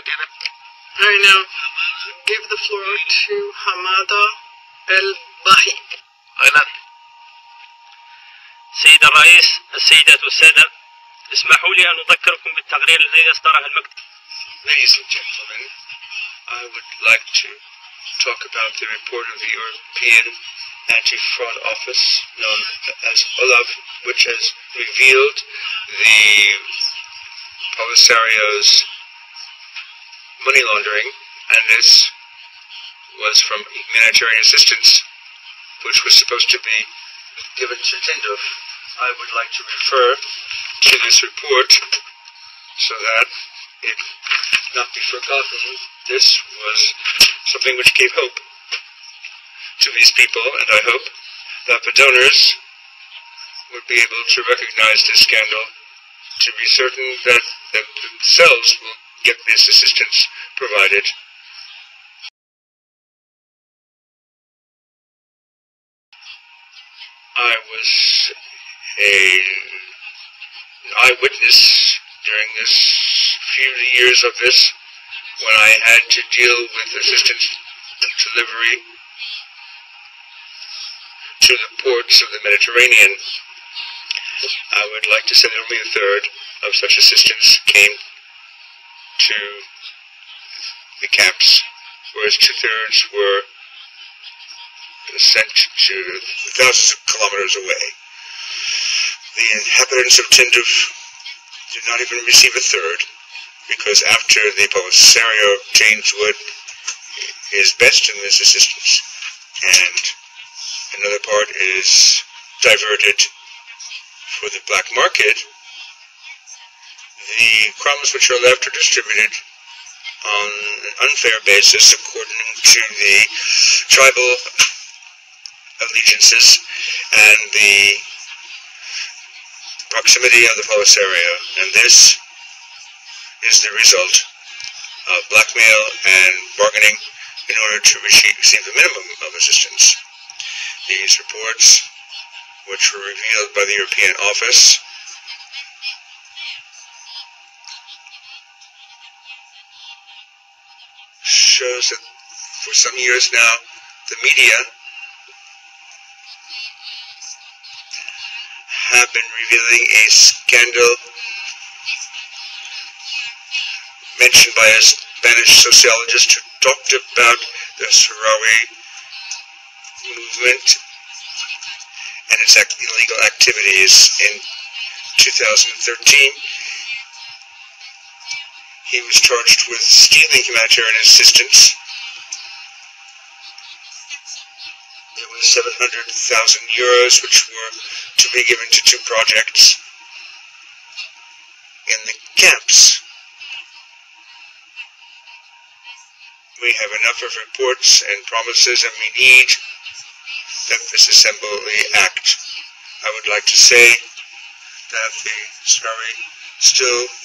I now give the floor to Hamada El-Bahi. أيضا سيد الرئيس، السيدات والسادة، اسمحوا لي أن أذكركم بالتقرير الذي أصدره المكتب. Ladies and gentlemen, I would like to talk about the report of the European Anti-Fraud Office, known as OLAF, which has revealed the Polisario's money laundering, and this was from humanitarian assistance, which was supposed to be given to Tindouf. I would like to refer to this report so that it not be forgotten. This was something which gave hope to these people, and I hope that the donors would be able to recognize this scandal to be certain that they themselves will get this assistance provided. I was an eyewitness during this few years of this when I had to deal with assistance delivery to the ports of the Mediterranean. I would like to say that only a third of such assistance came to the camps, whereas 2/3 were sent to thousands of kilometers away. The inhabitants of Tindouf did not even receive a third, because after the Polisario obtains what is best in this assistance, and another part is diverted for the black market, the crumbs which are left are distributed on an unfair basis according to the tribal allegiances and the proximity of the Polisario, and this is the result of blackmail and bargaining in order to receive the minimum of assistance. These reports, which were revealed by the European Office, shows that for some years now, the media have been revealing a scandal mentioned by a Spanish sociologist who talked about the Saharawi movement and its illegal activities. In 2013, he was charged with stealing humanitarian assistance. There was 700,000 euros which were to be given to 2 projects in the camps. We have enough of reports and promises, and we need that this assembly act. I would like to say that the Sahrawi still